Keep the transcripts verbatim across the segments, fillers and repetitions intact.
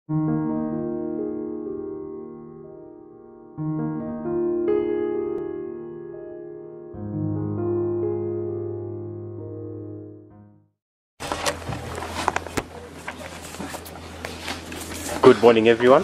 Good morning, everyone.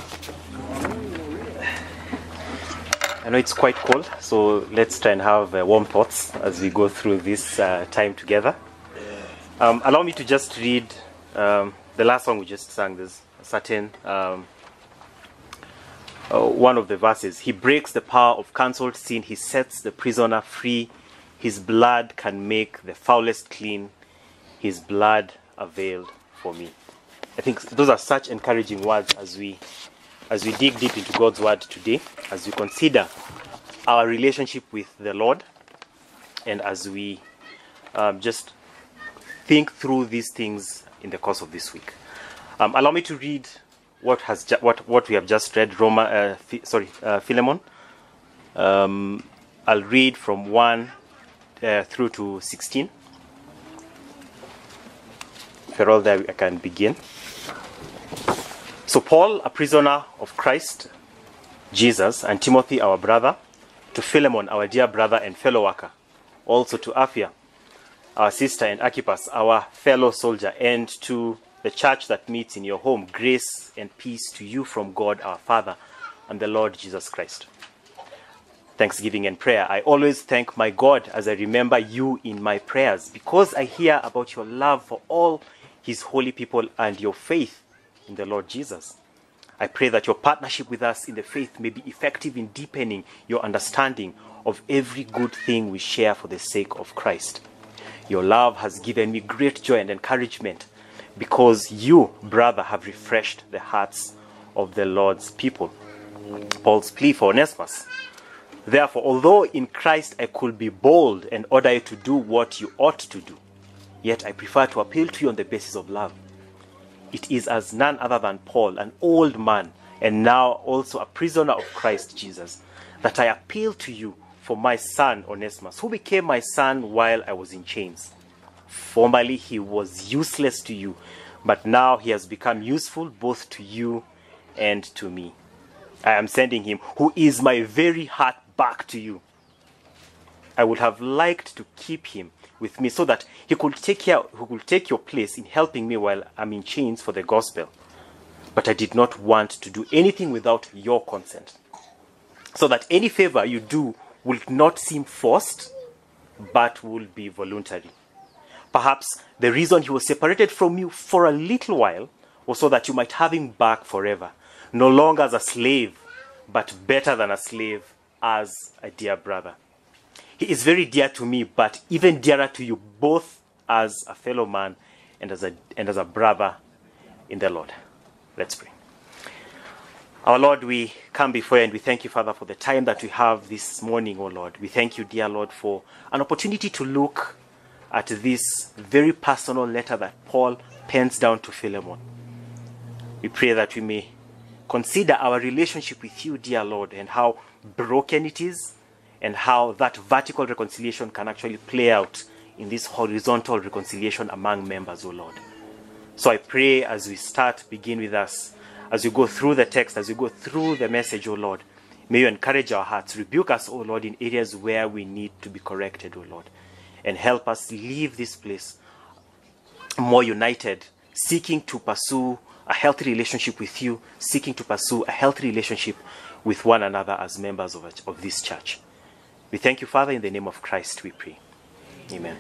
I know it's quite cold, so let's try and have uh, warm thoughts as we go through this uh, time together. Um, allow me to just read um, the last song we just sang. There's a certain um, uh, one of the verses. He breaks the power of cancelled sin. He sets the prisoner free. His blood can make the foulest clean. His blood availed for me. I think those are such encouraging words as we as we dig deep into God's word today, as we consider our relationship with the Lord, and as we um, just think through these things in the course of this week. Um, allow me to read what has ju- what what we have just read. Roma, uh, Phi- sorry, uh, Philemon. Um, I'll read from one uh, through to sixteen. If you're all there, I can begin. So Paul, a prisoner of Christ Jesus, and Timothy, our brother, to Philemon, our dear brother and fellow worker, also to Apphia, our sister, and Archippus, our fellow soldier, and to the church that meets in your home, grace and peace to you from God our Father and the Lord Jesus Christ. Thanksgiving and prayer. I always thank my God as I remember you in my prayers, because I hear about your love for all his holy people and your faith in the Lord Jesus. I pray that your partnership with us in the faith may be effective in deepening your understanding of every good thing we share for the sake of Christ. Your love has given me great joy and encouragement, because you, brother, have refreshed the hearts of the Lord's people. Paul's plea for Onesimus. Therefore, although in Christ I could be bold and order you to do what you ought to do, yet I prefer to appeal to you on the basis of love. It is as none other than Paul, an old man, and now also a prisoner of Christ Jesus, that I appeal to you for my son Onesimus, who became my son while I was in chains. Formerly he was useless to you, but now he has become useful both to you and to me. I am sending him, who is my very heart, back to you. I would have liked to keep him with me so that he could take care, who could take your place in helping me while I'm in chains for the gospel. But I did not want to do anything without your consent, so that any favor you do will not seem forced, but will be voluntary. Perhaps the reason he was separated from you for a little while was so that you might have him back forever, no longer as a slave, but better than a slave, as a dear brother. He is very dear to me, but even dearer to you, both as a fellow man and as a, and as a brother in the Lord. Let's pray. Our Lord, we come before you and we thank you, Father, for the time that we have this morning, oh Lord. We thank you, dear Lord, for an opportunity to look at this very personal letter that Paul pens down to Philemon. We pray that we may consider our relationship with you, dear Lord, and how broken it is, and how that vertical reconciliation can actually play out in this horizontal reconciliation among members, O Lord. So I pray as we start, begin with us. As we go through the text, as we go through the message, O Lord, may you encourage our hearts, rebuke us, O Lord, in areas where we need to be corrected, O Lord, and help us leave this place more united, seeking to pursue a healthy relationship with you, seeking to pursue a healthy relationship with one another as members of, of this church. We thank you, Father, in the name of Christ we pray. Amen.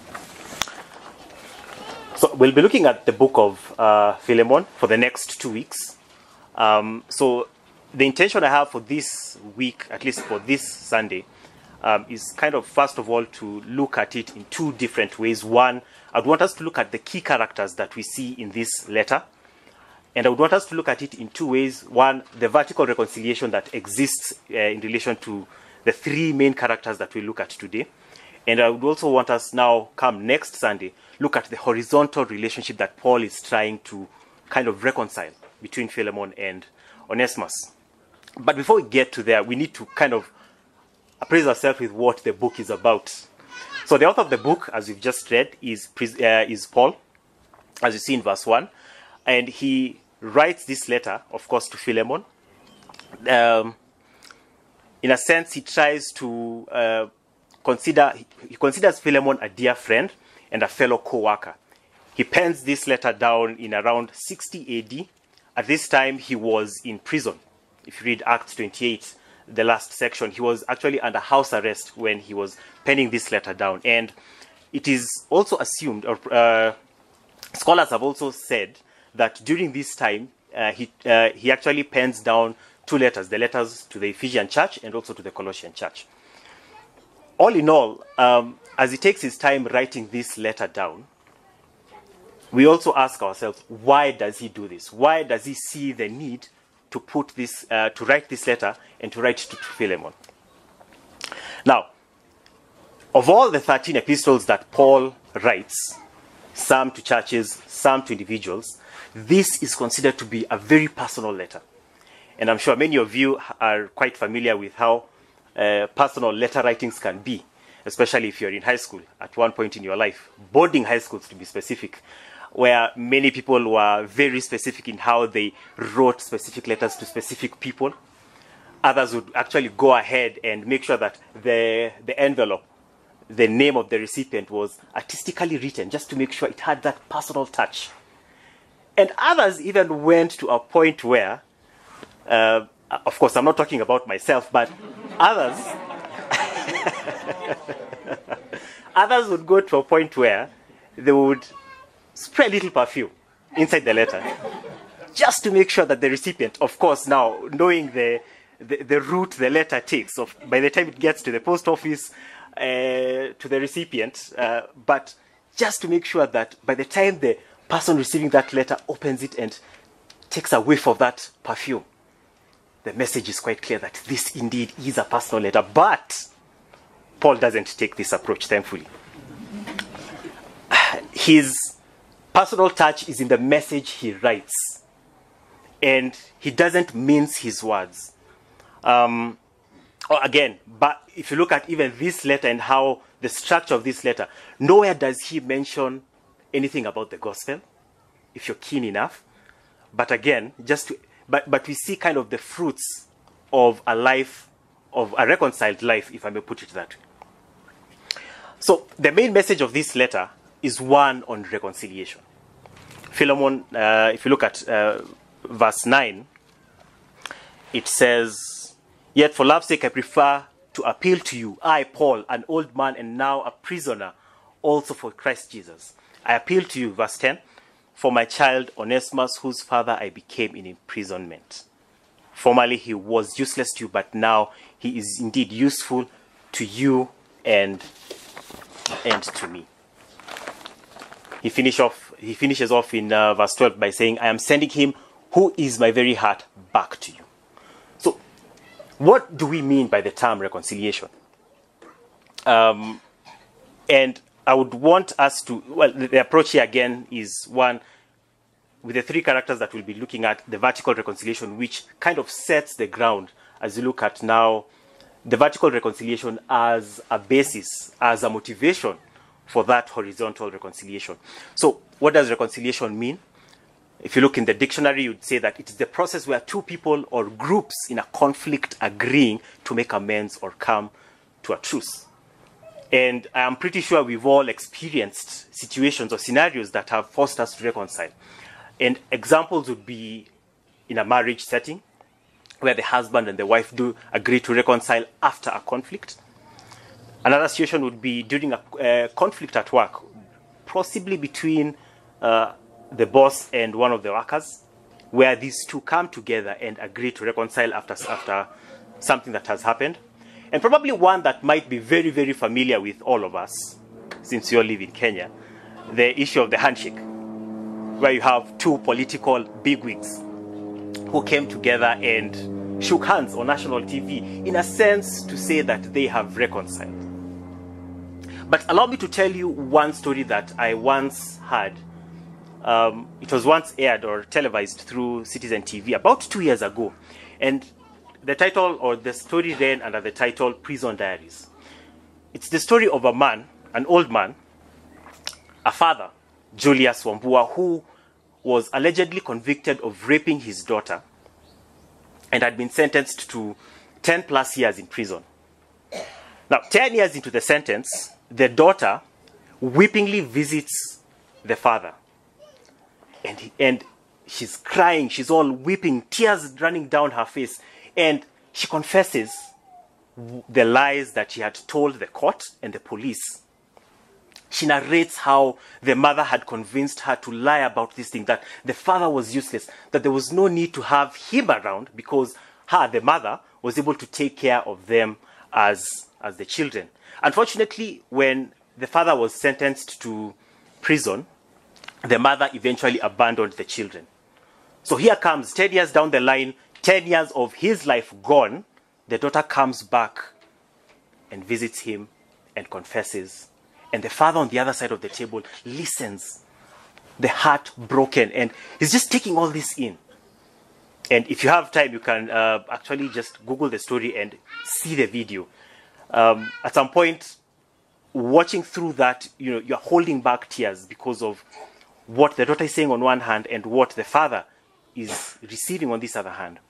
So we'll be looking at the book of uh, Philemon for the next two weeks. Um, so the intention I have for this week, at least for this Sunday, um, is kind of, first of all, to look at it in two different ways. One, I'd want us to look at the key characters that we see in this letter. And I would want us to look at it in two ways. One, the vertical reconciliation that exists uh, in relation to the three main characters that we look at today. And I would also want us now, come next Sunday, look at the horizontal relationship that Paul is trying to kind of reconcile between Philemon and Onesimus. But before we get to there, we need to kind of appraise ourselves with what the book is about. So the author of the book, as we've just read, is, uh, is Paul, as you see in verse one. And he writes this letter, of course, to Philemon. Um, in a sense, he tries to uh, consider, he considers Philemon a dear friend and a fellow co-worker. He pens this letter down in around sixty A D. At this time, he was in prison. If you read Acts twenty-eight, the last section, he was actually under house arrest when he was penning this letter down. And it is also assumed, or uh, scholars have also said, that during this time, uh, he, uh, he actually pens down two letters, the letters to the Ephesian church and also to the Colossian church. All in all, um, as he takes his time writing this letter down, we also ask ourselves, why does he do this? Why does he see the need to put this, uh, to write this letter and to write to Philemon? Now, of all the thirteen epistles that Paul writes, some to churches, some to individuals, this is considered to be a very personal letter. And I'm sure many of you are quite familiar with how uh, personal letter writings can be, especially if you're in high school at one point in your life, boarding high schools to be specific, where many people were very specific in how they wrote specific letters to specific people. Others would actually go ahead and make sure that the, the envelope, the name of the recipient was artistically written just to make sure it had that personal touch. And others even went to a point where, uh, of course, I'm not talking about myself, but others, others would go to a point where they would spray a little perfume inside the letter just to make sure that the recipient, of course, now knowing the, the, the route the letter takes, of, by the time it gets to the post office, uh, to the recipient, uh, but just to make sure that by the time the person receiving that letter opens it and takes a whiff of that perfume, the message is quite clear that this indeed is a personal letter. But Paul doesn't take this approach, thankfully. His personal touch is in the message he writes, and he doesn't mince his words. Um, again, but if you look at even this letter and how the structure of this letter, nowhere does he mention anything about the gospel, if you're keen enough. But again, just to, but, but we see kind of the fruits of a life, of a reconciled life, if I may put it that way. So the main message of this letter is one on reconciliation. Philemon, uh, if you look at uh, verse nine, it says, "Yet for love's sake I prefer to appeal to you, I, Paul, an old man and now a prisoner, also for Christ Jesus. I appeal to you," verse ten, "for my child Onesimus, whose father I became in imprisonment. Formerly he was useless to you, but now he is indeed useful to you and, and to me." He, finish off, he finishes off in uh, verse twelve by saying, "I am sending him who is my very heart back to you." So what do we mean by the term reconciliation? Um, and I would want us to, well, the, the approach here again is one with the three characters that we'll be looking at, the vertical reconciliation, which kind of sets the ground as you look at now the vertical reconciliation as a basis, as a motivation for that horizontal reconciliation. So what does reconciliation mean? If you look in the dictionary, you'd say that it is the process where two people or groups in a conflict agreeing to make amends or come to a truce. And I'm pretty sure we've all experienced situations or scenarios that have forced us to reconcile. And examples would be in a marriage setting, where the husband and the wife do agree to reconcile after a conflict. Another situation would be during a uh, conflict at work, possibly between uh, the boss and one of the workers, where these two come together and agree to reconcile after, after something that has happened. And probably one that might be very, very familiar with all of us, since you all live in Kenya, the issue of the handshake, where you have two political bigwigs who came together and shook hands on national T V, in a sense to say that they have reconciled. But allow me to tell you one story that I once had. Um, it was once aired or televised through Citizen T V about two years ago. And the title, or the story, ran under the title Prison Diaries. It's the story of a man, an old man, a father, Julius Wambua, who was allegedly convicted of raping his daughter and had been sentenced to ten plus years in prison. Now, ten years into the sentence, the daughter weepingly visits the father. And, he, and she's crying, she's all weeping, tears running down her face. And she confesses the lies that she had told the court and the police. She narrates how the mother had convinced her to lie about this thing, that the father was useless, that there was no need to have him around because her, the mother, was able to take care of them as, as the children. Unfortunately, when the father was sentenced to prison, the mother eventually abandoned the children. So here comes, ten years down the line, ten years of his life gone, the daughter comes back and visits him and confesses. And the father on the other side of the table listens, the heart broken, and he's just taking all this in. And if you have time, you can uh, actually just Google the story and see the video. Um, at some point, watching through that, you know, you're holding back tears because of what the daughter is saying on one hand and what the father is receiving on this other hand.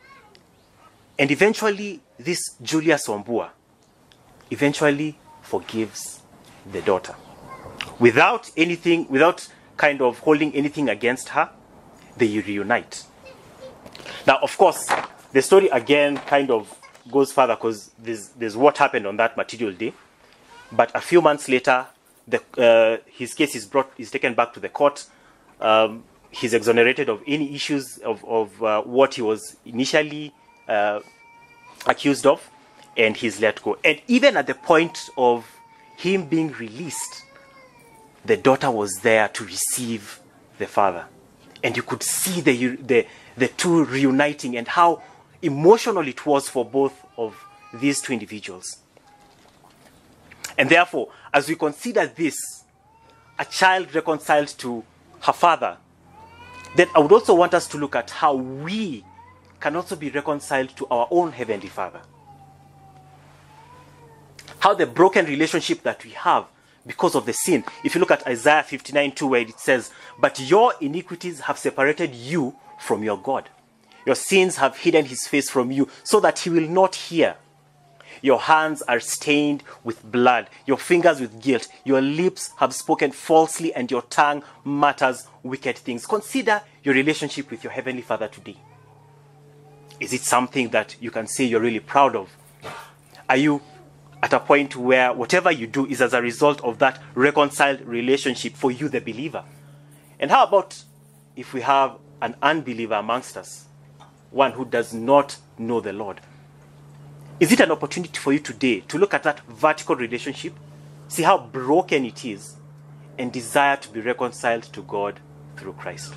And eventually, this Julius Wambua eventually forgives the daughter. Without anything, without kind of holding anything against her, they reunite. Now, of course, the story again kind of goes further because there's, there's what happened on that material day. But a few months later, the, uh, his case is brought, is taken back to the court. Um, he's exonerated of any issues of, of uh, what he was initially uh, accused of, and he's let go. And even at the point of him being released, the daughter was there to receive the father. And you could see the, the, the two reuniting and how emotional it was for both of these two individuals. And therefore, as we consider this, a child reconciled to her father, then I would also want us to look at how we can also be reconciled to our own Heavenly Father. How the broken relationship that we have because of the sin. If you look at Isaiah fifty-nine two, where it says, "But your iniquities have separated you from your God. Your sins have hidden his face from you, so that he will not hear. Your hands are stained with blood, your fingers with guilt. Your lips have spoken falsely, and your tongue mutters wicked things." Consider your relationship with your Heavenly Father today. Is it something that you can say you're really proud of? Are you at a point where whatever you do is as a result of that reconciled relationship for you, the believer? And how about if we have an unbeliever amongst us, one who does not know the Lord? Is it an opportunity for you today to look at that vertical relationship, see how broken it is, and desire to be reconciled to God through Christ?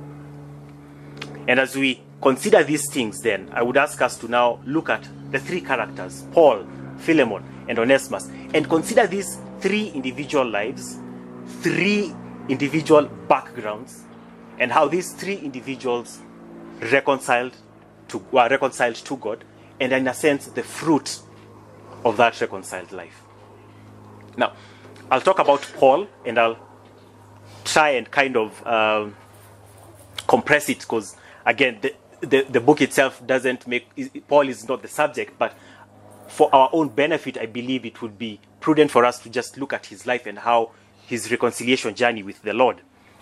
And as we consider these things, then, I would ask us to now look at the three characters, Paul, Philemon, and Onesimus, and consider these three individual lives, three individual backgrounds, and how these three individuals reconciled to, were reconciled to God, and in a sense, the fruit of that reconciled life. Now, I'll talk about Paul, and I'll try and kind of um, compress it, because, again, the, the, the book itself doesn't make, Paul is not the subject, but for our own benefit, I believe it would be prudent for us to just look at his life and how his reconciliation journey with the Lord.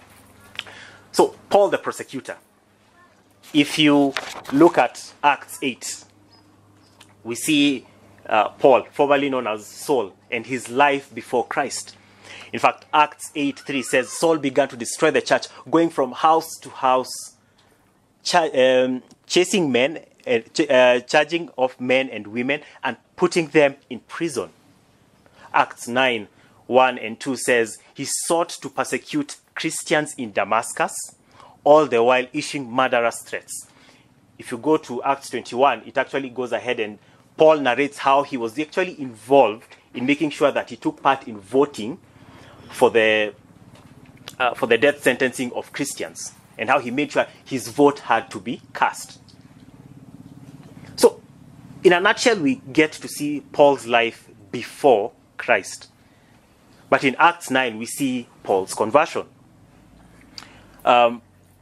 So, Paul the persecutor. If you look at Acts eight, we see uh, Paul, formerly known as Saul, and his life before Christ. In fact, Acts eight three says, Saul began to destroy the church, going from house to house, ch um, chasing men, uh, ch uh, charging of men and women, and putting them in prison. Acts nine one and two says, he sought to persecute Christians in Damascus, all the while issuing murderous threats. If you go to Acts twenty-one, it actually goes ahead and Paul narrates how he was actually involved in making sure that he took part in voting for the, uh, for the death sentencing of Christians, and how he made sure his vote had to be cast. So, in a nutshell, we get to see Paul's life before Christ. But in Acts nine, we see Paul's conversion. Um,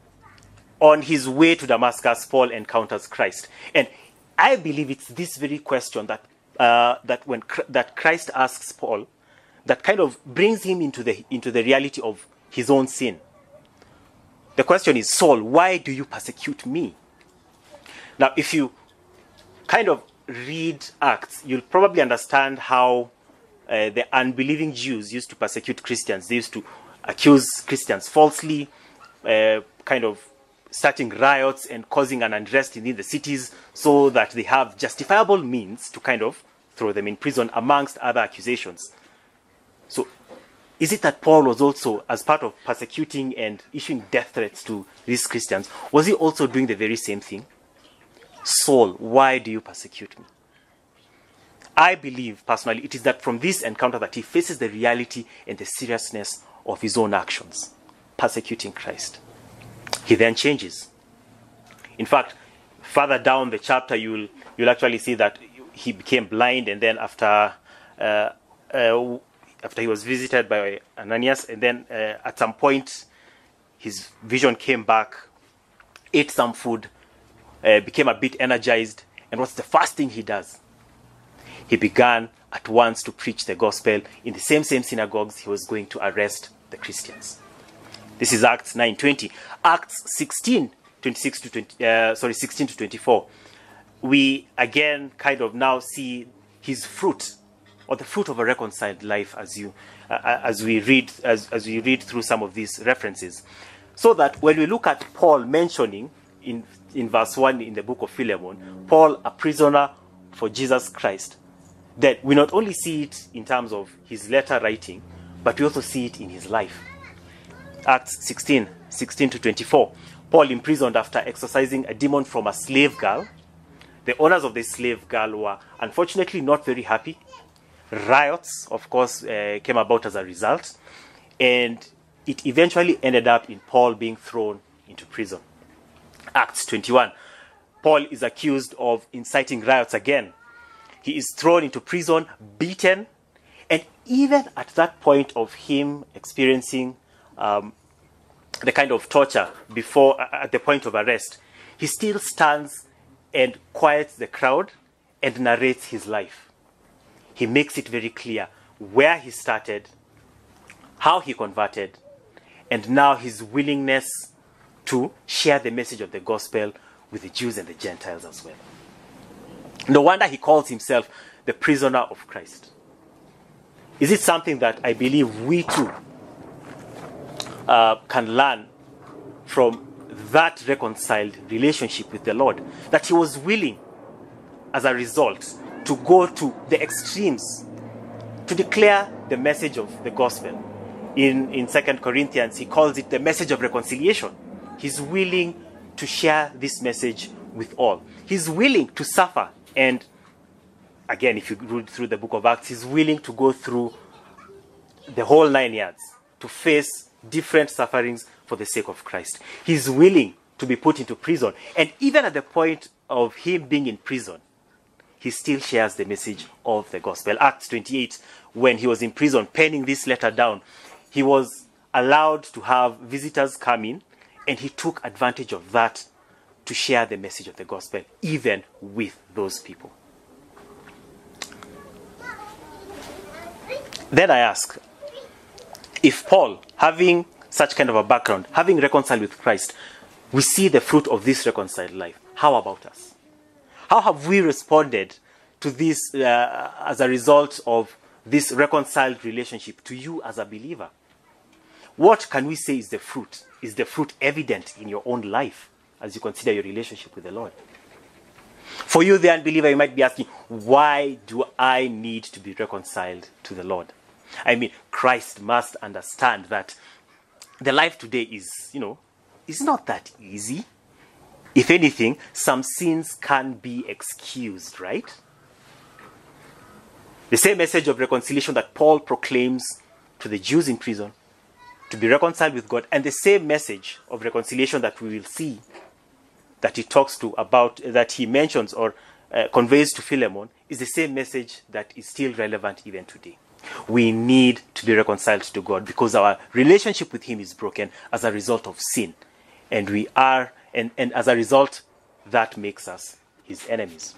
on his way to Damascus, Paul encounters Christ. And I believe it's this very question that uh, that when that Christ asks Paul, that kind of brings him into the into the reality of his own sin. The question is, Saul, why do you persecute me? Now, if you kind of read Acts, you'll probably understand how uh, the unbelieving Jews used to persecute Christians. They used to accuse Christians falsely, uh, kind of starting riots and causing an unrest in the cities so that they have justifiable means to kind of throw them in prison, amongst other accusations. So, is it that Paul was also, as part of persecuting and issuing death threats to these Christians, was he also doing the very same thing? Saul, why do you persecute me? I believe, personally, it is that from this encounter that he faces the reality and the seriousness of his own actions, persecuting Christ. He then changes. In fact, further down the chapter, you'll, you'll actually see that he became blind, and then after... Uh, uh, after he was visited by Ananias, and then uh, at some point, his vision came back, ate some food, uh, became a bit energized, and what's the first thing he does? He began at once to preach the gospel in the same same synagogues he was going to arrest the Christians. This is Acts nine twenty. Acts sixteen, twenty-six to twenty, uh, sorry, sixteen to twenty-four. We again kind of now see his fruit, or the fruit of a reconciled life, as you, uh, as we read, as as we read through some of these references, so that when we look at Paul mentioning in in verse one in the book of Philemon, Paul, a prisoner for Jesus Christ, that we not only see it in terms of his letter writing, but we also see it in his life. Acts sixteen, sixteen to twenty-four. Paul imprisoned after exorcising a demon from a slave girl. The owners of the slave girl were unfortunately not very happy. Riots, of course, uh, came about as a result, and it eventually ended up in Paul being thrown into prison. Acts twenty-one. Paul is accused of inciting riots again. He is thrown into prison, beaten, and even at that point of him experiencing um, the kind of torture before, uh, at the point of arrest, he still stands and quiets the crowd and narrates his life. He makes it very clear where he started, how he converted, and now his willingness to share the message of the gospel with the Jews and the Gentiles as well. No wonder he calls himself the prisoner of Christ. Is it something that I believe we too uh, can learn from that reconciled relationship with the Lord? That he was willing, as a result, to go to the extremes to declare the message of the gospel. In, in Second Corinthians, he calls it the message of reconciliation. He's willing to share this message with all. He's willing to suffer. And again, if you read through the book of Acts, he's willing to go through the whole nine yards to face different sufferings for the sake of Christ. He's willing to be put into prison. And even at the point of him being in prison, he still shares the message of the gospel. Acts twenty-eight, when he was in prison penning this letter down, he was allowed to have visitors come in, and he took advantage of that to share the message of the gospel, even with those people. Then I ask, if Paul, having such kind of a background, having reconciled with Christ, we see the fruit of this reconciled life, how about us? How have we responded to this uh, as a result of this reconciled relationship to you as a believer? What can we say is the fruit? Is the fruit evident in your own life as you consider your relationship with the Lord? For you, the unbeliever, you might be asking, why do I need to be reconciled to the Lord? I mean, Christ must understand that the life today is, you know, is not that easy. If anything, some sins can be excused, right? The same message of reconciliation that Paul proclaims to the Jews in prison, to be reconciled with God, and the same message of reconciliation that we will see that he talks to about, that he mentions or uh, conveys to Philemon, is the same message that is still relevant even today. We need to be reconciled to God because our relationship with him is broken as a result of sin. And we are And, and as a result, that makes us his enemies.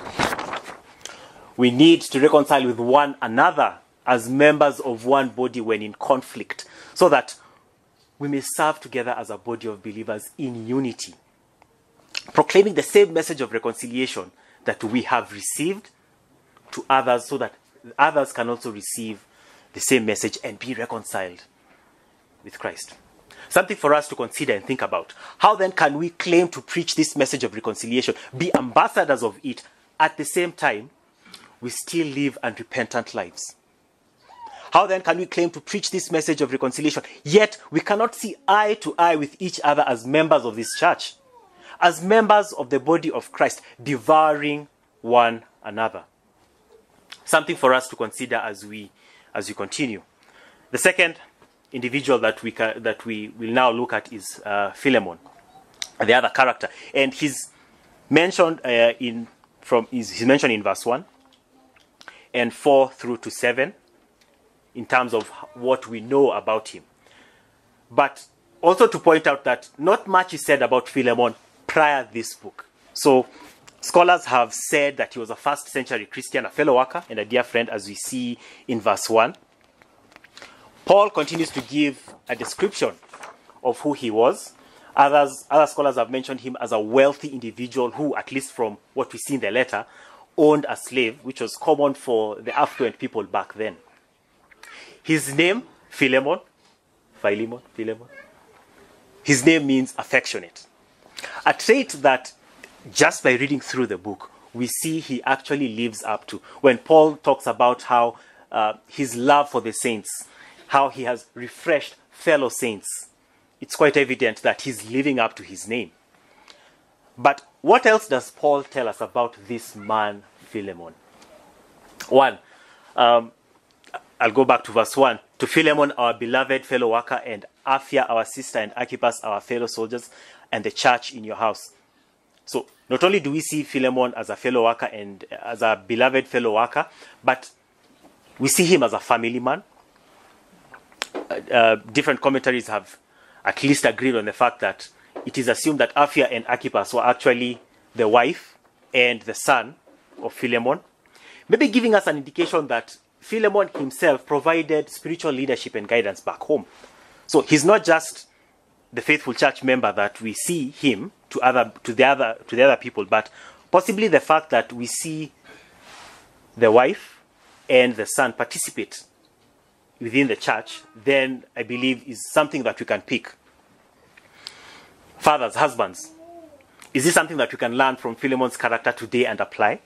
We need to reconcile with one another as members of one body when in conflict, so that we may serve together as a body of believers in unity, proclaiming the same message of reconciliation that we have received to others, so that others can also receive the same message and be reconciled with Christ. Something for us to consider and think about. How then can we claim to preach this message of reconciliation, be ambassadors of it, at the same time we still live unrepentant lives? How then can we claim to preach this message of reconciliation, yet we cannot see eye to eye with each other as members of this church, as members of the body of Christ, devouring one another? Something for us to consider as we as we continue. The second individual that we ca- that we will now look at is uh, Philemon, the other character, and he's mentioned uh, in from is he's mentioned in verse one and four through to seven in terms of what we know about him. But also to point out that not much is said about Philemon prior to this book. So scholars have said that he was a first century Christian, a fellow worker and a dear friend, as we see in verse one. Paul continues to give a description of who he was. Others, other scholars have mentioned him as a wealthy individual who, at least from what we see in the letter, owned a slave, which was common for the affluent people back then. His name, Philemon, Philemon, Philemon, his name means affectionate. A trait that, just by reading through the book, we see he actually lives up to. When Paul talks about how uh, his love for the saints, how he has refreshed fellow saints, it's quite evident that he's living up to his name. But what else does Paul tell us about this man, Philemon? One, um, I'll go back to verse one. To Philemon, our beloved fellow worker, and Apphia, our sister, and Archippus, our fellow soldiers, and the church in your house. So not only do we see Philemon as a fellow worker and as a beloved fellow worker, but we see him as a family man. Uh, different commentaries have at least agreed on the fact that it is assumed that Apphia and Archippus were actually the wife and the son of Philemon, maybe giving us an indication that Philemon himself provided spiritual leadership and guidance back home. So he's not just the faithful church member that we see him to other to the other to the other people, but possibly the fact that we see the wife and the son participate within the church, then I believe is something that we can pick. Fathers, husbands, is this something that we can learn from Philemon's character today and apply?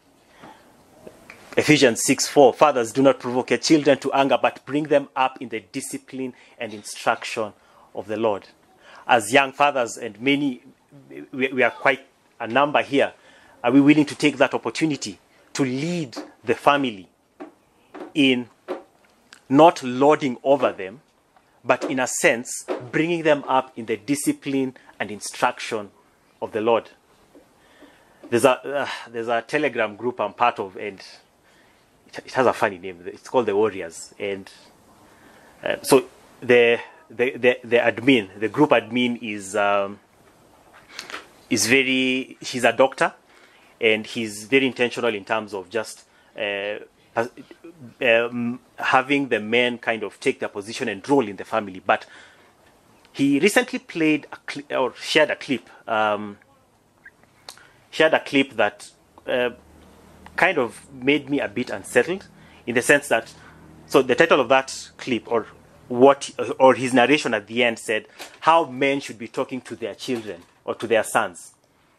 Ephesians six four, fathers, do not provoke your children to anger, but bring them up in the discipline and instruction of the Lord. As young fathers, and many, we, we are quite a number here, are we willing to take that opportunity to lead the family in not lording over them, but in a sense, bringing them up in the discipline and instruction of the Lord? There's a, uh, there's a Telegram group I'm part of, and it, it has a funny name. It's called the Warriors. And uh, so the, the, the, the admin, the group admin is, um, is very, he's a doctor, and he's very intentional in terms of just uh, Um, having the men kind of take their position and role in the family. But he recently played a cli- or shared a clip, um, shared a clip that uh, kind of made me a bit unsettled, in the sense that, so the title of that clip, or what, or his narration at the end, said how men should be talking to their children or to their sons.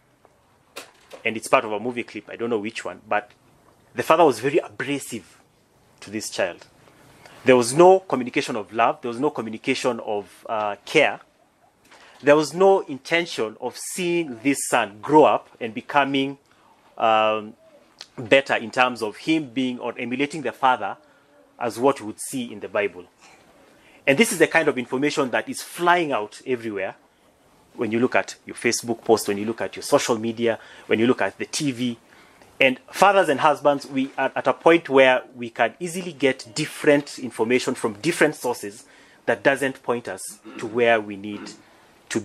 And it's part of a movie clip. I don't know which one, but the father was very abrasive to this child. There was no communication of love. There was no communication of uh, care. There was no intention of seeing this son grow up and becoming um, better in terms of him being or emulating the father as what we would see in the Bible. And this is the kind of information that is flying out everywhere. When you look at your Facebook post, when you look at your social media, when you look at the T V. And fathers and husbands, we are at a point where we can easily get different information from different sources that doesn't point us to where we need to be.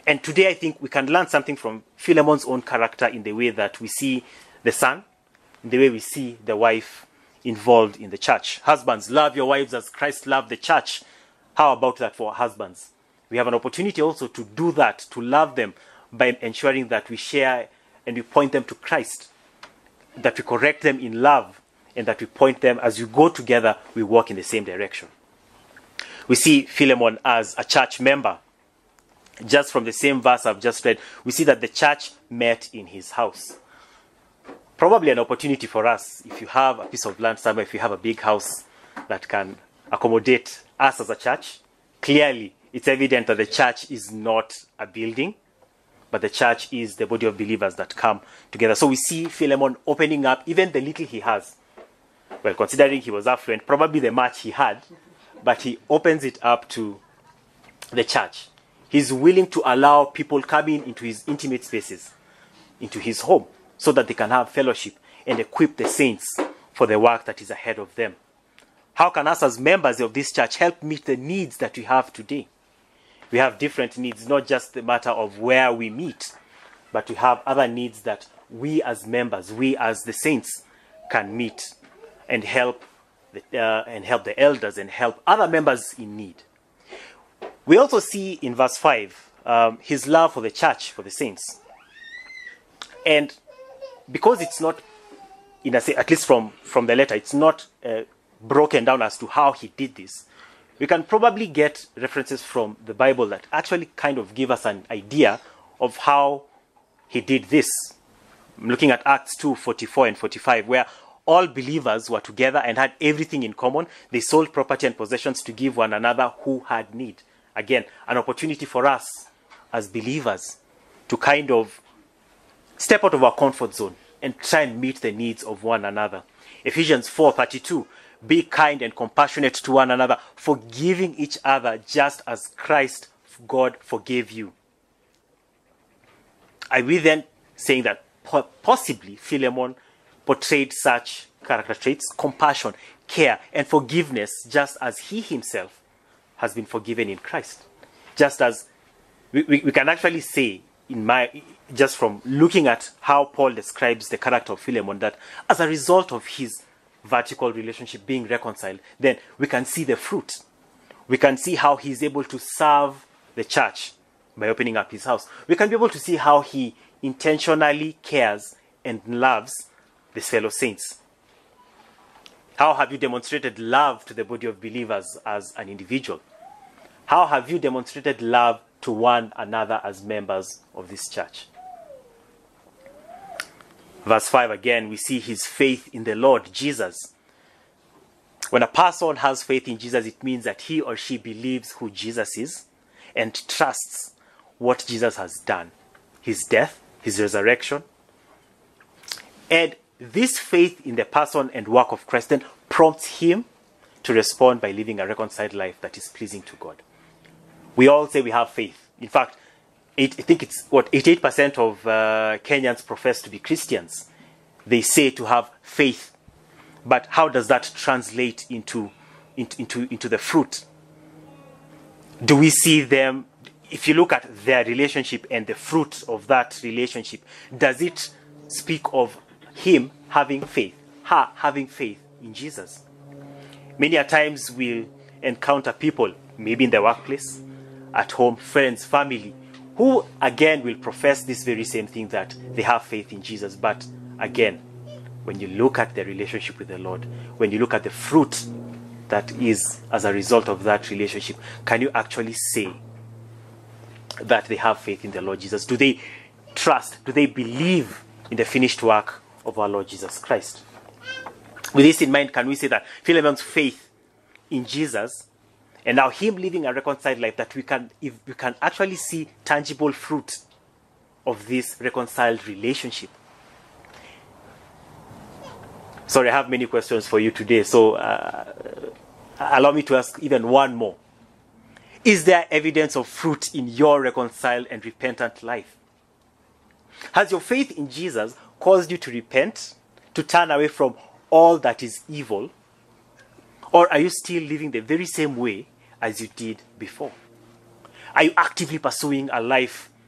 And today I think we can learn something from Philemon's own character in the way that we see the son, in the way we see the wife involved in the church. Husbands, love your wives as Christ loved the church. How about that for husbands? We have an opportunity also to do that, to love them by ensuring that we share and we point them to Christ, that we correct them in love, and that we point them, as you go together, we walk in the same direction. We see Philemon as a church member. Just from the same verse I've just read, we see that the church met in his house. Probably an opportunity for us, if you have a piece of land somewhere, if you have a big house that can accommodate us as a church. Clearly, it's evident that the church is not a building, but the church is the body of believers that come together. So we see Philemon opening up even the little he has. Well, considering he was affluent, probably the much he had, but he opens it up to the church. He's willing to allow people coming into his intimate spaces, into his home, so that they can have fellowship and equip the saints for the work that is ahead of them. How can us as members of this church help meet the needs that we have today? We have different needs, not just the matter of where we meet, but we have other needs that we as members, we as the saints can meet and help the, uh, and help the elders and help other members in need. We also see in verse five um, his love for the church, for the saints. And because it's not, in a, at least from, from the letter, it's not uh, broken down as to how he did this, we can probably get references from the Bible that actually kind of give us an idea of how he did this. I'm looking at Acts two, forty-four and forty-five, where all believers were together and had everything in common. They sold property and possessions to give one another who had need. Again, an opportunity for us as believers to kind of step out of our comfort zone and try and meet the needs of one another. Ephesians four thirty-two, be kind and compassionate to one another, forgiving each other just as Christ, God, forgave you. Are we then saying that possibly Philemon portrayed such character traits, compassion, care, and forgiveness, just as he himself has been forgiven in Christ? Just as we, we, we can actually say, in my just from looking at how Paul describes the character of Philemon, that as a result of his vertical relationship being reconciled, then we can see the fruit. We can see how he is able to serve the church by opening up his house. We can be able to see how he intentionally cares and loves the fellow saints. How have you demonstrated love to the body of believers as an individual? How have you demonstrated love to one another as members of this church? Verse five again, we see his faith in the Lord Jesus. When a person has faith in Jesus, it means that he or she believes who Jesus is and trusts what Jesus has done. His death, his resurrection. And this faith in the person and work of Christ then prompts him to respond by living a reconciled life that is pleasing to God. We all say we have faith. In fact, Eight, I think it's what eighty-eight percent of uh, Kenyans profess to be Christians. They say to have faith, but how does that translate into, into into into the fruit? Do we see them? If you look at their relationship and the fruit of that relationship, does it speak of him having faith, her having faith in Jesus? Many a times we'll encounter people, maybe in the workplace, at home, friends, family, who again will profess this very same thing, that they have faith in Jesus. But again, when you look at their relationship with the Lord, when you look at the fruit that is as a result of that relationship, can you actually say that they have faith in the Lord Jesus? Do they trust? Do they believe in the finished work of our Lord Jesus Christ? With this in mind, can we say that Philemon's faith in Jesus, and now him living a reconciled life, that we can, if we can actually see tangible fruit of this reconciled relationship? Sorry, I have many questions for you today, so uh, allow me to ask even one more. Is there evidence of fruit in your reconciled and repentant life? Has your faith in Jesus caused you to repent, to turn away from all that is evil? Or are you still living the very same way as you did before? Are you actively pursuing a life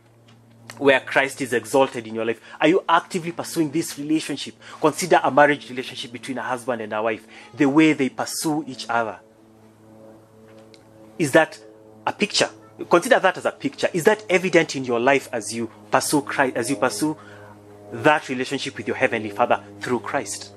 where Christ is exalted in your life? Are you actively pursuing this relationship? Consider a marriage relationship between a husband and a wife, the way they pursue each other. Is that a picture? Consider that as a picture. Is that evident in your life as you pursue Christ, as you pursue that relationship with your Heavenly Father through Christ?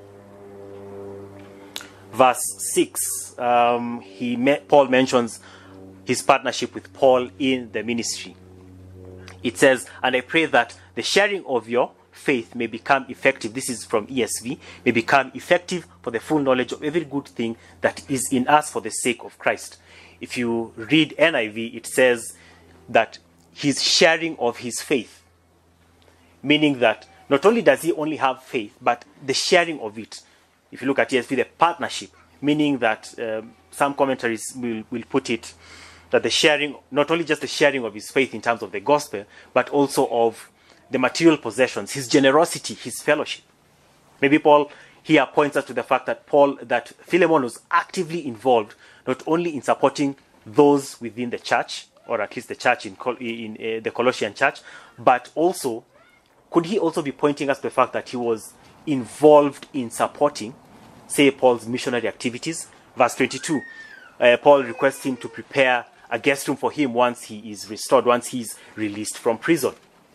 Verse six, um, he Paul mentions his partnership with Paul in the ministry. It says, and I pray that the sharing of your faith may become effective. This is from E S V. May become effective for the full knowledge of every good thing that is in us for the sake of Christ. If you read N I V, it says that his sharing of his faith, meaning that not only does he only have faith, but the sharing of it. If you look at E S V, the partnership, meaning that um, some commentaries will, will put it that the sharing, not only just the sharing of his faith in terms of the gospel, but also of the material possessions, his generosity, his fellowship. Maybe Paul here points us to the fact that Paul, that Philemon was actively involved, not only in supporting those within the church, or at least the church in, in uh, the Colossian church, but also, could he also be pointing us to the fact that he was involved in supporting, say, Paul's missionary activities? Verse twenty-two, uh, Paul requests him to prepare a guest room for him once he is restored, once he is released from prison.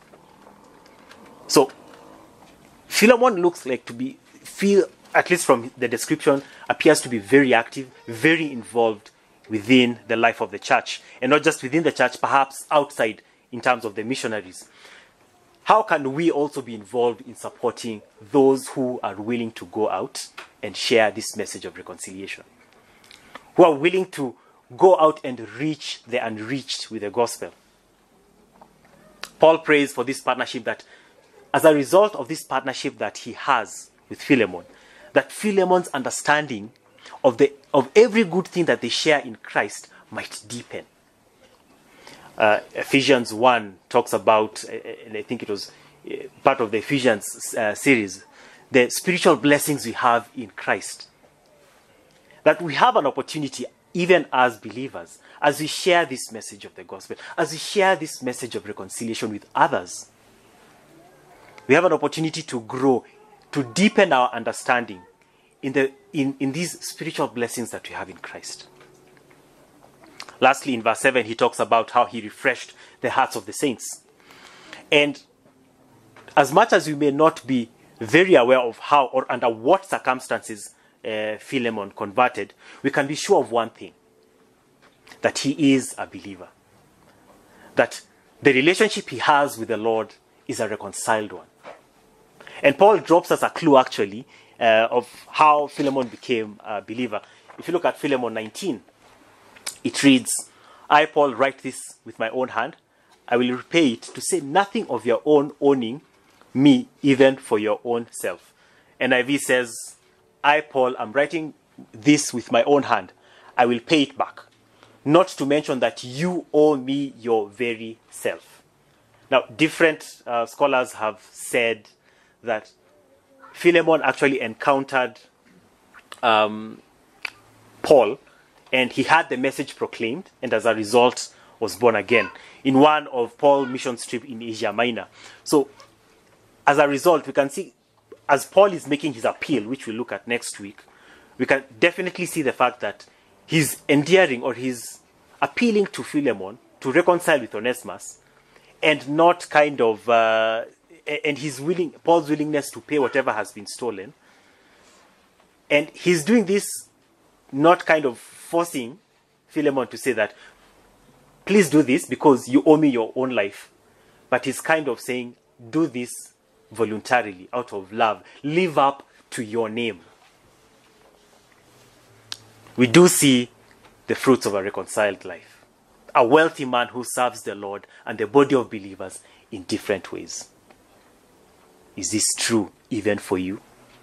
So, Philemon looks like to be, feel, at least from the description, appears to be very active, very involved within the life of the church. And not just within the church, perhaps outside in terms of the missionaries. How can we also be involved in supporting those who are willing to go out and share this message of reconciliation? Who are willing to go out and reach the unreached with the gospel? Paul prays for this partnership, that as a result of this partnership that he has with Philemon, that Philemon's understanding of the of every good thing that they share in Christ might deepen. Uh, Ephesians one talks about, uh, and I think it was uh, part of the Ephesians uh, series, the spiritual blessings we have in Christ. That we have an opportunity, even as believers, as we share this message of the gospel, as we share this message of reconciliation with others, we have an opportunity to grow, to deepen our understanding in, the, in, in these spiritual blessings that we have in Christ. Lastly, in verse seven, he talks about how he refreshed the hearts of the saints. And as much as we may not be very aware of how or under what circumstances uh, Philemon converted, we can be sure of one thing, that he is a believer. That the relationship he has with the Lord is a reconciled one. And Paul drops us a clue, actually, uh, of how Philemon became a believer. If you look at Philemon nineteen, it reads, I, Paul, write this with my own hand. I will repay it, to say nothing of your own owning me, even for your own self. N I V says, I, Paul, am writing this with my own hand. I will pay it back. Not to mention that you owe me your very self. Now, different uh, scholars have said that Philemon actually encountered um, Paul, and he had the message proclaimed, and as a result was born again in one of Paul's mission trip in Asia Minor. So as a result, we can see, as Paul is making his appeal, which we'll look at next week, we can definitely see the fact that he's endearing, or he's appealing to Philemon to reconcile with Onesimus, and not kind of, uh, and he's willing, Paul's willingness to pay whatever has been stolen. And he's doing this not kind of forcing Philemon to say that, please do this because you owe me your own life. But he's kind of saying, do this voluntarily, out of love. Live up to your name. We do see the fruits of a reconciled life. A wealthy man who serves the Lord and the body of believers in different ways. Is this true even for you?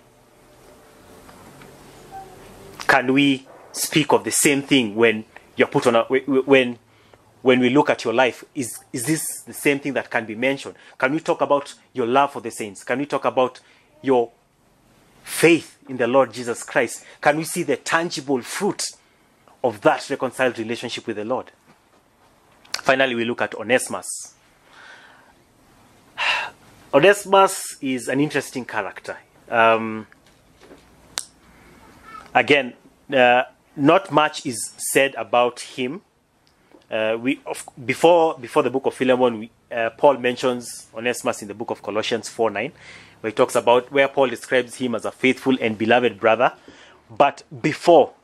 Can we speak of the same thing when you're put on a, when when we look at your life? Is is this the same thing that can be mentioned? Can we talk about your love for the saints? Can we talk about your faith in the Lord Jesus Christ? Can we see the tangible fruit of that reconciled relationship with the Lord? Finally, we look at Onesimus. Onesimus is an interesting character. Um, again, uh, not much is said about him. Uh, we of, before before the book of Philemon, we, uh, Paul mentions Onesimus in the book of Colossians four nine, where he talks about where Paul describes him as a faithful and beloved brother. But before,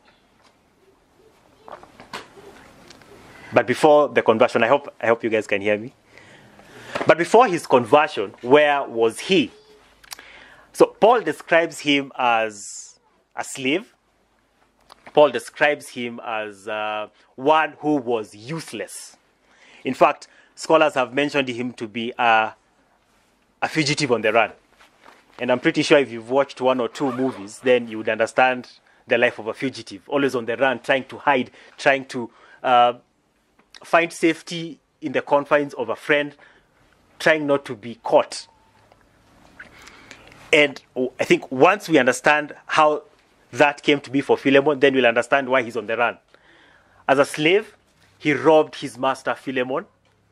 but before the conversion, I hope I hope you guys can hear me. But before his conversion, where was he? So Paul describes him as a slave. Paul describes him as uh, one who was useless. In fact, scholars have mentioned him to be a, a fugitive on the run. And I'm pretty sure if you've watched one or two movies, then you would understand the life of a fugitive. Always on the run, trying to hide, trying to uh, find safety in the confines of a friend, trying not to be caught. And I think once we understand how that came to be for Philemon, then we'll understand why he's on the run. As a slave, he robbed his master Philemon.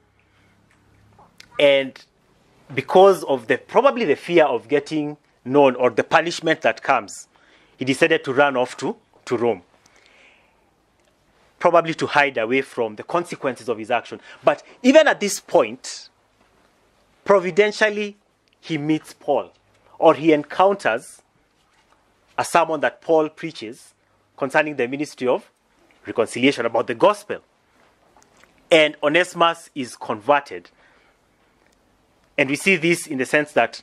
And because of the probably the fear of getting known or the punishment that comes, he decided to run off to, to Rome. Probably to hide away from the consequences of his action. But even at this point, providentially, he meets Paul, or he encounters a sermon that Paul preaches concerning the ministry of reconciliation, about the gospel. And Onesimus is converted. And we see this in the sense that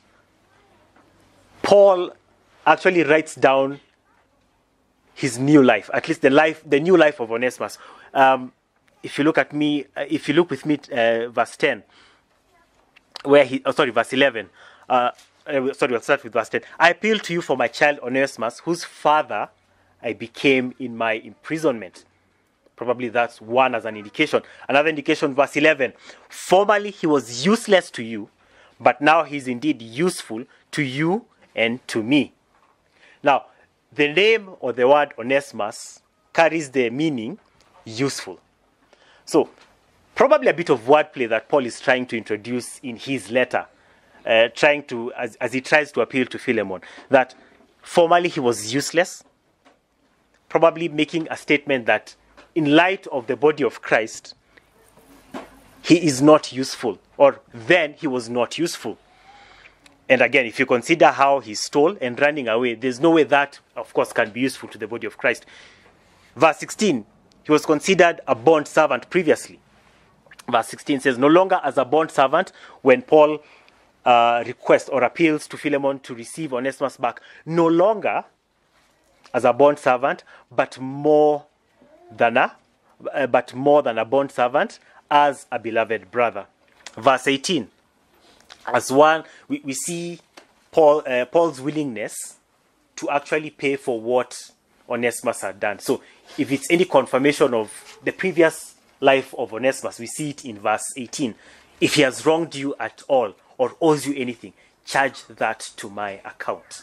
Paul actually writes down his new life, at least the life, the new life of Onesimus. Um, if you look at me, uh, if you look with me, uh, verse ten, where he, oh, sorry, verse eleven. Uh, uh, sorry, we'll start with verse ten. I appeal to you for my child Onesimus, whose father I became in my imprisonment. Probably that's one as an indication. Another indication, verse eleven. Formerly he was useless to you, but now he's indeed useful to you and to me. Now, the name or the word Onesimus carries the meaning useful. So, probably a bit of wordplay that Paul is trying to introduce in his letter, uh, trying to, as, as he tries to appeal to Philemon, that formerly he was useless, probably making a statement that in light of the body of Christ, he is not useful, or then he was not useful. And again, if you consider how he stole and running away, there's no way that, of course, can be useful to the body of Christ. Verse sixteen, he was considered a bond servant previously. Verse sixteen says, no longer as a bond servant when Paul uh, requests or appeals to Philemon to receive Onesimus back. No longer as a bond servant, but more than a, uh, but more than a bond servant, as a beloved brother. Verse eighteen, as one, we, we see Paul, uh, Paul's willingness to actually pay for what Onesimus had done. So if it's any confirmation of the previous life of Onesimus, we see it in verse eighteen. If he has wronged you at all or owes you anything, charge that to my account.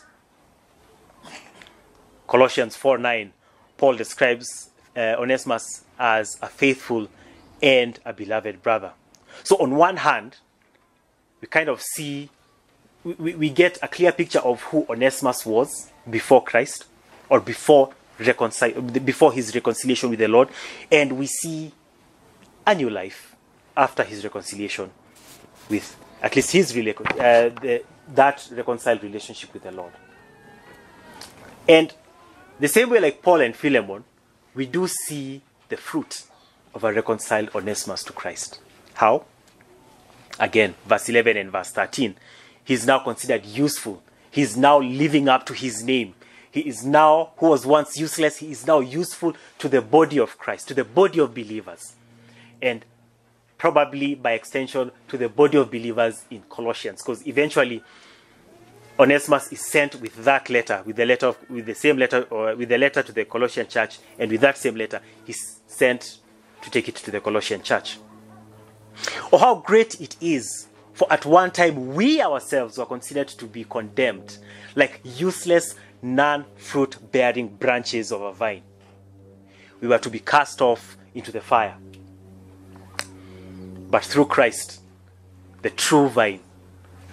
Colossians four nine, Paul describes uh, Onesimus as a faithful and a beloved brother. So on one hand, we kind of see, we, we get a clear picture of who Onesimus was before Christ, or before reconcile, before his reconciliation with the Lord, and we see a new life after his reconciliation with, at least his uh, the, that reconciled relationship with the Lord. And the same way like Paul and Philemon, we do see the fruit of a reconciled Onesimus to Christ. How? Again, verse eleven and verse thirteen. He is now considered useful. He is now living up to his name. He is now, who was once useless, he is now useful to the body of Christ, to the body of believers. And probably by extension to the body of believers in Colossians. Because eventually Onesimus is sent with that letter, with the letter, of, with the same letter, or with the letter to the Colossian church, and with that same letter, he's sent to take it to the Colossian church. Oh, how great it is, for at one time we ourselves were considered to be condemned, like useless, non-fruit-bearing branches of a vine. We were to be cast off into the fire. But through Christ, the true vine,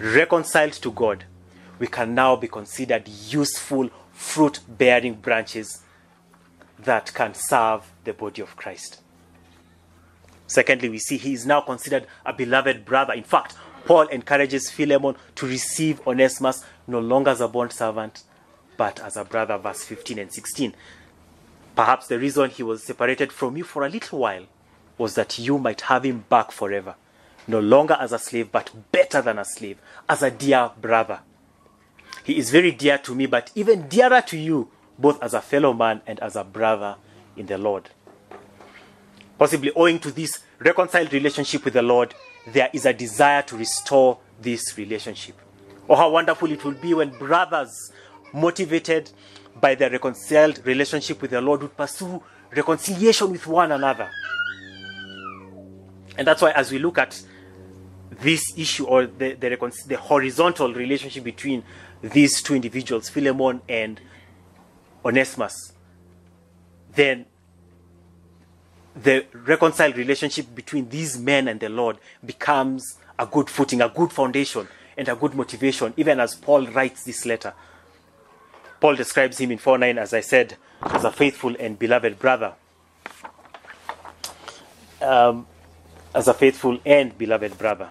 reconciled to God, we can now be considered useful, fruit-bearing branches that can serve the body of Christ. Secondly, we see he is now considered a beloved brother. In fact, Paul encourages Philemon to receive Onesimus no longer as a bond servant, but as a brother, verse fifteen and sixteen. Perhaps the reason he was separated from you for a little while was that you might have him back forever, no longer as a slave, but better than a slave, as a dear brother. He is very dear to me, but even dearer to you, both as a fellow man and as a brother in the Lord. Possibly owing to this reconciled relationship with the Lord, there is a desire to restore this relationship. Oh, how wonderful it will be when brothers, motivated by their reconciled relationship with the Lord, would pursue reconciliation with one another. And that's why, as we look at this issue, or the, the, the horizontal relationship between these two individuals, Philemon and Onesimus, then the reconciled relationship between these men and the Lord becomes a good footing, a good foundation, and a good motivation, even as Paul writes this letter. Paul describes him in four nine, as I said, as a faithful and beloved brother. Um, as a faithful and beloved brother.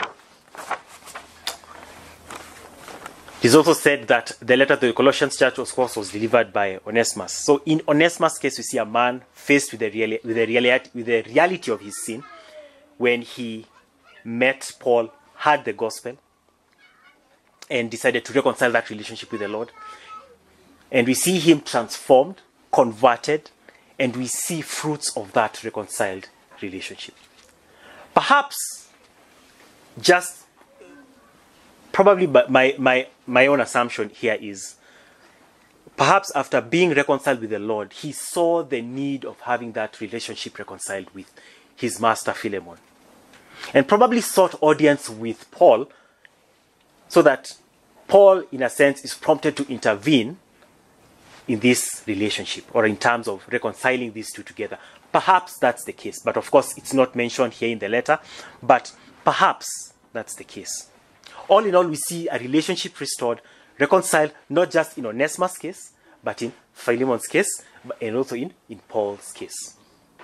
It is also said that the letter to the Colossians church, of course, was delivered by Onesimus. So in Onesimus' case, we see a man faced with the, reali with, the reality, with the reality of his sin when he met Paul, heard the gospel, and decided to reconcile that relationship with the Lord. And we see him transformed, converted, and we see fruits of that reconciled relationship. Perhaps, just probably my, my, my own assumption here is, perhaps after being reconciled with the Lord, he saw the need of having that relationship reconciled with his master Philemon. And probably sought audience with Paul, so that Paul, in a sense, is prompted to intervene in this relationship, or in terms of reconciling these two together. Perhaps that's the case, but of course it's not mentioned here in the letter, but perhaps that's the case. All in all, we see a relationship restored, reconciled, not just in Onesimus' case, but in Philemon's case, and also in, in Paul's case.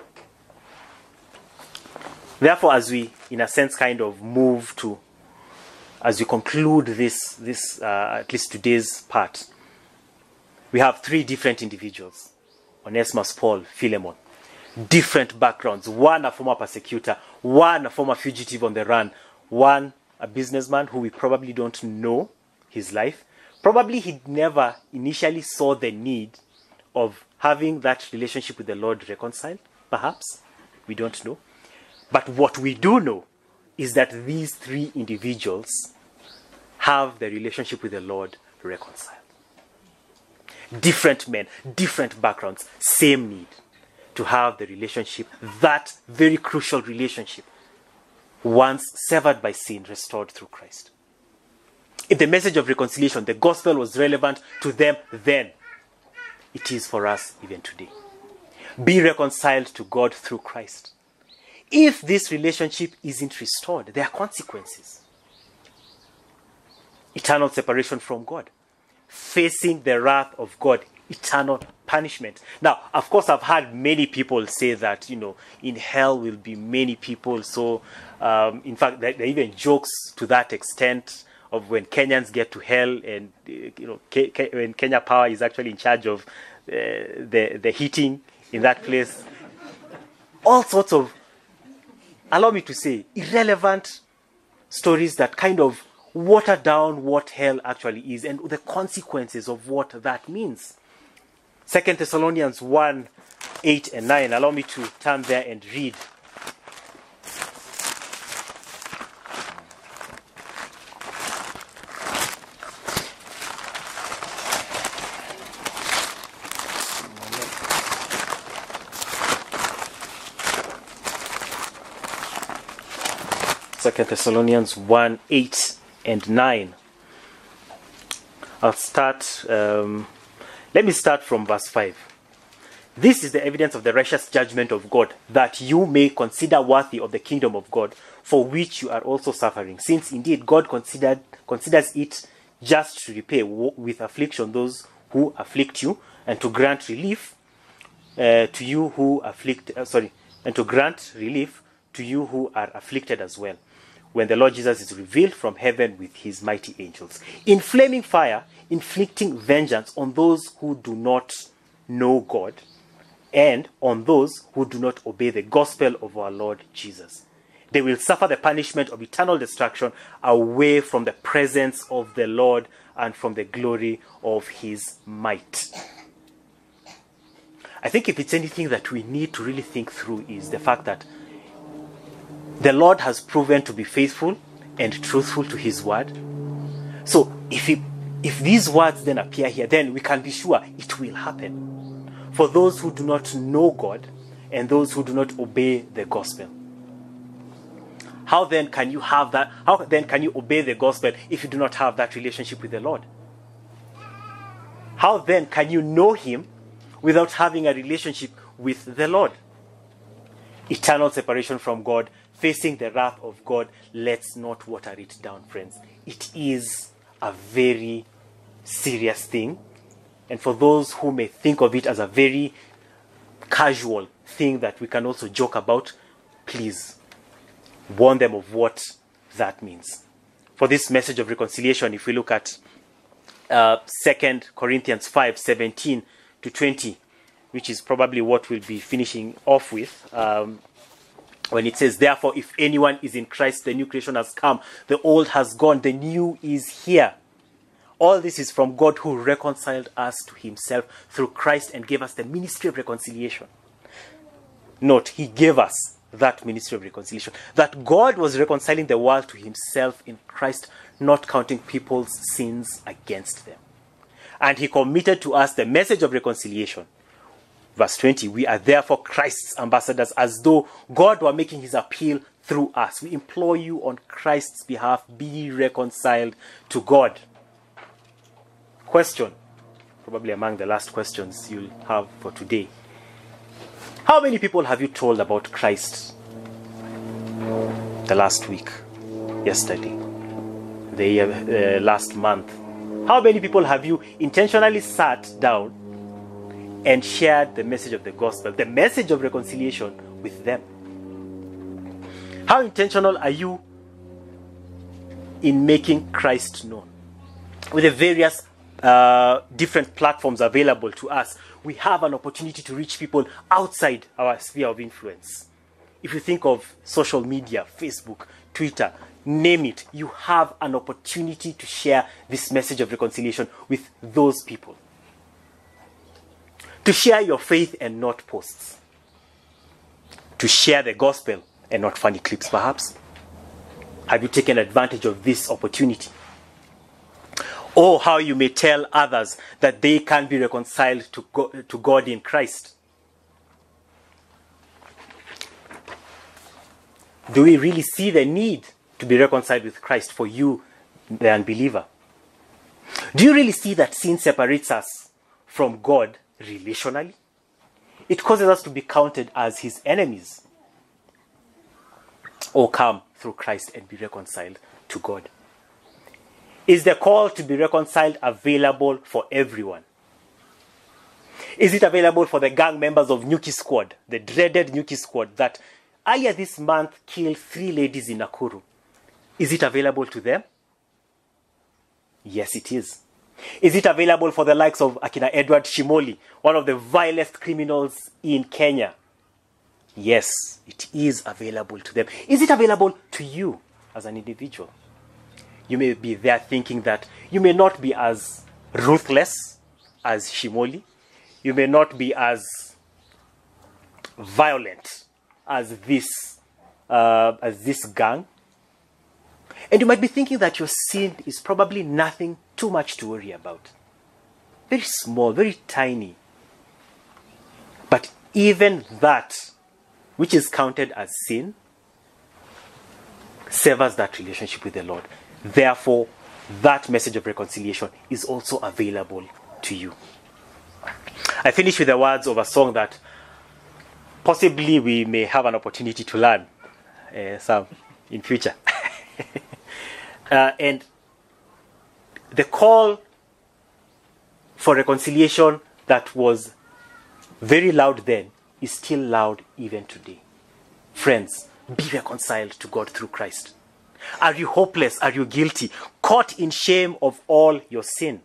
Therefore, as we, in a sense, kind of move to, as we conclude this, this uh, at least today's part, we have three different individuals: Onesimus, Paul, Philemon. Different backgrounds. One a former persecutor, one a former fugitive on the run, one a businessman who we probably don't know his life. Probably he never initially saw the need of having that relationship with the Lord reconciled. Perhaps. We don't know. But what we do know is that these three individuals have the relationship with the Lord reconciled. Different men, different backgrounds, same need to have the relationship, that very crucial relationship, once severed by sin, restored through Christ. If the message of reconciliation, the gospel, was relevant to them then, it is for us even today. Be reconciled to God through Christ. If this relationship isn't restored, there are consequences. Eternal separation from God. Facing the wrath of God, eternal punishment. Now, of course, I've heard many people say that, you know, in hell will be many people. So, um, in fact, there are even jokes to that extent of when Kenyans get to hell, and, you know, Ke Ke when Kenya Power is actually in charge of uh, the, the heating in that place. All sorts of, allow me to say, irrelevant stories that kind of water down what hell actually is and the consequences of what that means. Second Thessalonians one, eight and nine. Allow me to turn there and read. Second Thessalonians one, eight and nine. I'll start, um, let me start from verse five. This is the evidence of the righteous judgment of God, that you may consider worthy of the kingdom of God, for which you are also suffering, since indeed God considered considers it just to repay with affliction those who afflict you, and to grant relief uh, to you who afflict uh, sorry and to grant relief to you who are afflicted as well, when the Lord Jesus is revealed from heaven with his mighty angels, in flaming fire, inflicting vengeance on those who do not know God, and on those who do not obey the gospel of our Lord Jesus. They will suffer the punishment of eternal destruction away from the presence of the Lord and from the glory of his might. I think if it's anything that we need to really think through is the fact that the Lord has proven to be faithful and truthful to his word. So if, he, if these words then appear here, then we can be sure it will happen for those who do not know God and those who do not obey the gospel. How then can you have that? How then can you obey the gospel if you do not have that relationship with the Lord? How then can you know him without having a relationship with the Lord? Eternal separation from God, facing the wrath of God. Let's not water it down, friends. It is a very serious thing. And for those who may think of it as a very casual thing that we can also joke about, please warn them of what that means. For this message of reconciliation, if we look at uh, Second Corinthians five, seventeen to twenty, which is probably what we'll be finishing off with, um, when it says, therefore, if anyone is in Christ, the new creation has come, the old has gone, the new is here. All this is from God, who reconciled us to himself through Christ and gave us the ministry of reconciliation. Note, he gave us that ministry of reconciliation. That God was reconciling the world to himself in Christ, not counting people's sins against them. And he committed to us the message of reconciliation. Verse twenty, we are therefore Christ's ambassadors, as though God were making his appeal through us. We implore you on Christ's behalf, be reconciled to God. Question, probably among the last questions you'll have for today. How many people have you told about Christ the last week, yesterday, the uh, last month? How many people have you intentionally sat down and shared the message of the gospel, the message of reconciliation with them? How intentional are you in making Christ known? With the various uh, different platforms available to us, we have an opportunity to reach people outside our sphere of influence. If you think of social media, Facebook, Twitter, name it, you have an opportunity to share this message of reconciliation with those people. To share your faith and not posts. To share the gospel and not funny clips, perhaps. Have you taken advantage of this opportunity? Or how you may tell others that they can be reconciled to God, to God in Christ. Do we really see the need to be reconciled with Christ for you, the unbeliever? Do you really see that sin separates us from God relationally? It causes us to be counted as his enemies. Or come through Christ and be reconciled to God. Is the call to be reconciled available for everyone? Is it available for the gang members of Nyuki Squad, the dreaded Nyuki Squad that earlier this month killed three ladies in Nakuru? Is it available to them? Yes, it is. Is it available for the likes of Akina Edward Shimoli, one of the vilest criminals in Kenya? Yes, it is available to them. Is it available to you as an individual? You may be there thinking that you may not be as ruthless as Shimoli. You may not be as violent as this, uh, as this gang. And you might be thinking that your sin is probably nothing too much to worry about. Very small, very tiny. But even that, which is counted as sin, severs that relationship with the Lord. Therefore, that message of reconciliation is also available to you. I finish with the words of a song that possibly we may have an opportunity to learn uh, some in future. uh, and the call for reconciliation that was very loud then is still loud even today. Friends, be reconciled to God through Christ. Are you hopeless? Are you guilty? Caught in shame of all your sin?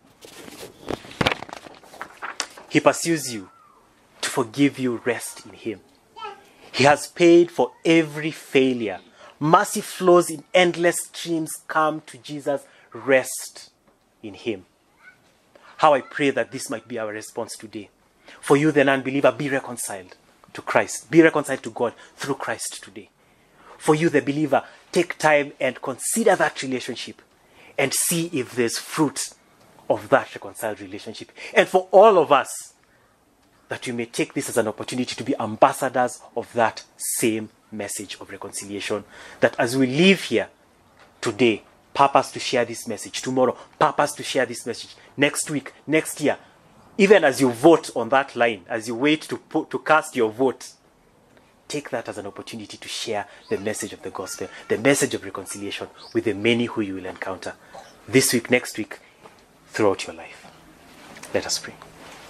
He pursues you to forgive you. Rest in Him. He has paid for every failure. Mercy flows in endless streams. Come to Jesus. Rest in Him. How I pray that this might be our response today. For you, the non-believer, be reconciled to Christ. Be reconciled to God through Christ today. For you, the believer, take time and consider that relationship and see if there's fruit of that reconciled relationship. And for all of us, that we may take this as an opportunity to be ambassadors of that same message of reconciliation. That as we live here today, purpose to share this message. Tomorrow, purpose to share this message. Next week, next year, even as you vote on that line, as you wait to put, to cast your vote, take that as an opportunity to share the message of the gospel, the message of reconciliation with the many who you will encounter this week, next week, throughout your life. Let us pray.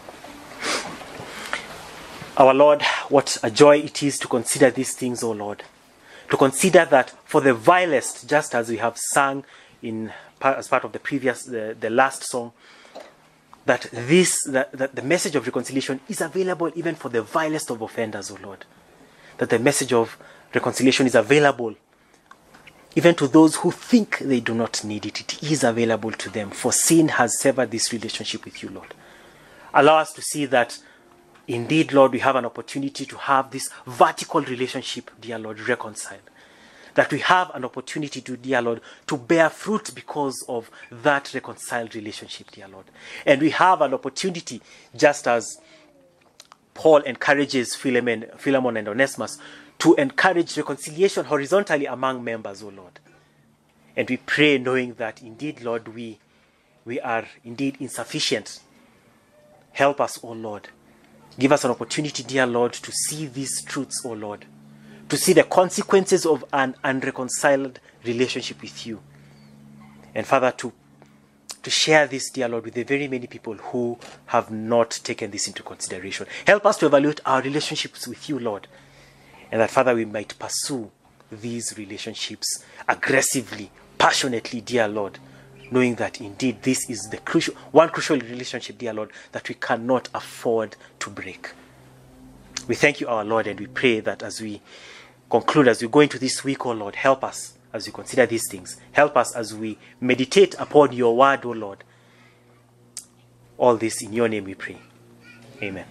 Our Lord, what a joy it is to consider these things, O Lord. To consider that for the vilest, just as we have sung in as part of the previous, the, the last song, that this, that, that the message of reconciliation is available even for the vilest of offenders, O Lord. That the message of reconciliation is available even to those who think they do not need it. It is available to them, for sin has severed this relationship with you, Lord. Allow us to see that indeed, Lord, we have an opportunity to have this vertical relationship, dear Lord, reconciled. That we have an opportunity to, dear Lord, to bear fruit because of that reconciled relationship, dear Lord. And we have an opportunity, just as Paul encourages Philemon, Philemon and Onesimus, to encourage reconciliation horizontally among members, O Lord. And we pray knowing that indeed, Lord, we, we are indeed insufficient. Help us, O Lord. Give us an opportunity, dear Lord, to see these truths, O Lord. To see the consequences of an unreconciled relationship with you. And Father, to, to share this, dear Lord, with the very many people who have not taken this into consideration. Help us to evaluate our relationships with you, Lord. And that, Father, we might pursue these relationships aggressively, passionately, dear Lord. Knowing that indeed this is the crucial, one crucial relationship, dear Lord, that we cannot afford to break. We thank you, our Lord, and we pray that as we conclude, as we go into this week, O Lord, help us as we consider these things. Help us as we meditate upon your word, O Lord. All this in your name we pray. Amen.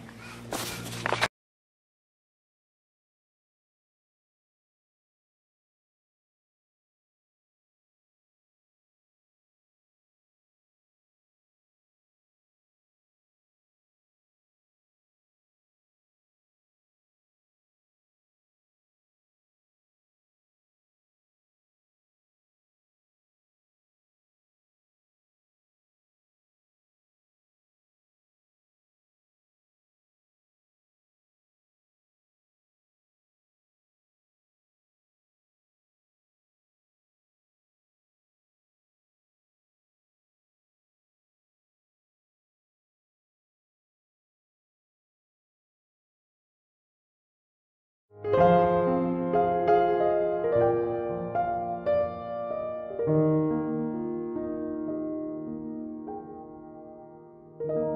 Thank you.